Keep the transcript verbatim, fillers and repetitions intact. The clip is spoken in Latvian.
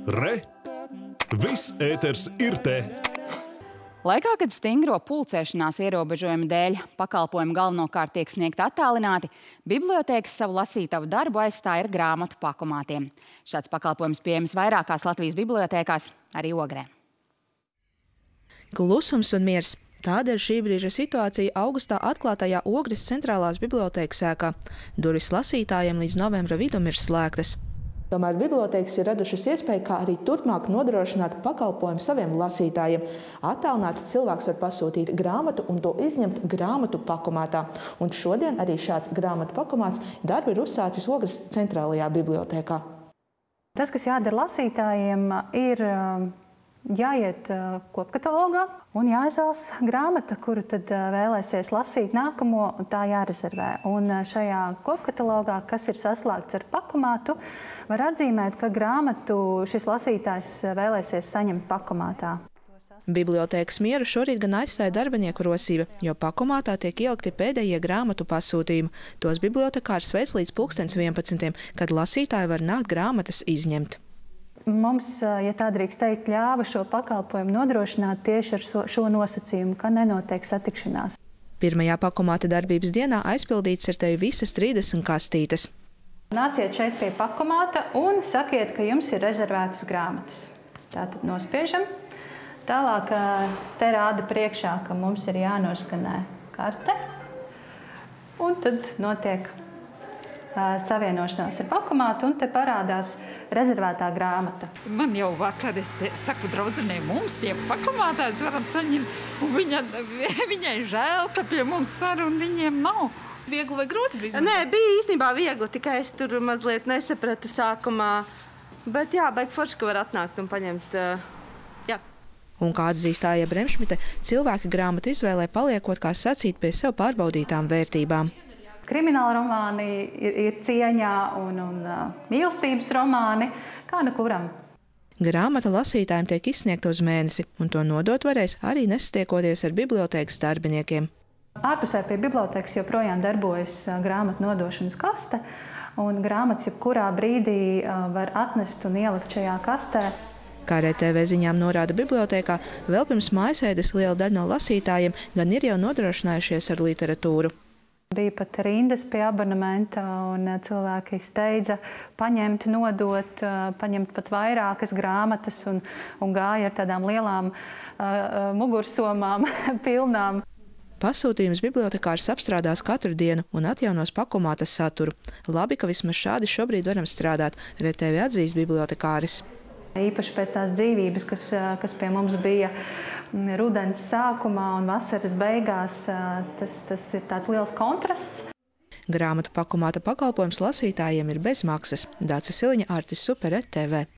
Re! Viss ēters ir te! Laikā, kad stingro pulcēšanās ierobežojumu dēļ pakalpojumi galvenokārt tiek sniegti attālināti, bibliotēkas savu lasītavu darbu aizstāja ar grāmatu pakomātiem. Šāds pakalpojums pieejams vairākās Latvijas bibliotēkās, arī Ogrē. Klusums un miers. Tāda ir šī brīža situācija augustā atklātajā Ogres centrālās bibliotēkas ēkā. Durvis lasītājiem līdz novembra vidum ir slēgtas. Tomēr bibliotēkas ir radušas iespēju, kā arī turpmāk nodrošināt pakalpojumu saviem lasītājiem. Attālināti cilvēks var pasūtīt grāmatu un to izņemt grāmatu pakomātā. Un šodien arī šāds grāmatu pakomāts darbu ir uzsācis Ogres centrālajā bibliotēkā. Tas, kas jādara lasītājiem, ir jāiet kopkatalogā un jāizvēlas grāmata, kuru tad vēlēsies lasīt nākamo, tā jārezervē. Un šajā kopkatalogā, kas ir saslēgts ar pakomātu, var atzīmēt, ka grāmatu šis lasītājs vēlēsies saņemt pakomātā. Bibliotēkas mieru šorīt gan aizstāja darbinieku rosība, jo pakomātā tiek ielikti pēdējie grāmatu pasūtījumi. Tos bibliotekārs veic līdz pulkstens vienpadsmitiem, kad lasītāji var nākt grāmatas izņemt. Mums, ja tā drīkst teikt, ļāva šo pakalpojumu nodrošināt tieši ar šo nosacījumu, ka nenotiek satikšanās. Pirmajā pakomāta darbības dienā aizpildīts ir tevi visas trīsdesmit kastītes. Nāciet šeit pie pakomāta un sakiet, ka jums ir rezervētas grāmatas. Tātad nospiežam. Tālāk te rāda priekšā, ka mums ir jānoskanē karte. Un tad notiek savienošanās ar pakomātu, un te parādās rezervētā grāmata. Man jau vakar, es te saku draudzenei, mums jau pakomātās varam saņemt, un viņa, viņai žēl, ka pie mums var, un viņiem nav. Viegli vai grūti bija? Nē, bija īstenībā viegli, tikai es tur mazliet nesapratu sākumā, bet jā, baigi forši, ka var atnākt un paņemt, jā. Un kā atzīst Aija Bremšmite, cilvēki grāmatu izvēlē paliekot, kā sacīt, pie sev pārbaudītām vērtībām. Krimināla romāni ir, ir cieņā un, un uh, mīlestības romāni, kā nu kuram. Grāmata lasītājiem tiek izsniegta uz mēnesi, un to nodot varēs arī nesatiekoties ar bibliotēkas darbiniekiem. Ārpusē pie bibliotēkas joprojām darbojas uh, grāmatu nodošanas kaste, un grāmatas jebkurā brīdī uh, var atnest un ielikt šajā kastē. Kā R T V ziņām norāda bibliotēkā, vēl pirms mājasēdes liela daļa no lasītājiem gan ir jau nodrošinājušies ar literatūru. Bija pat rindas pie abonementa, un cilvēki steidza paņemt, nodot, paņemt pat vairākas grāmatas un, un gāja ar tādām lielām uh, mugursomām pilnām. Pasūtījums bibliotekārs apstrādās katru dienu un atjaunos pakomāta saturu. Labi, ka vismaz šādi šobrīd varam strādāt, R T V atzīst bibliotekāris. Īpaši pēc tās dzīvības, kas, kas pie mums bija rudens sākumā un vasaras beigās, tas, tas ir tāds liels kontrasts. Grāmatu pakomāta pakalpojums lasītājiem ir bez maksas. Dāca Siliņa, Artis Super, R T V.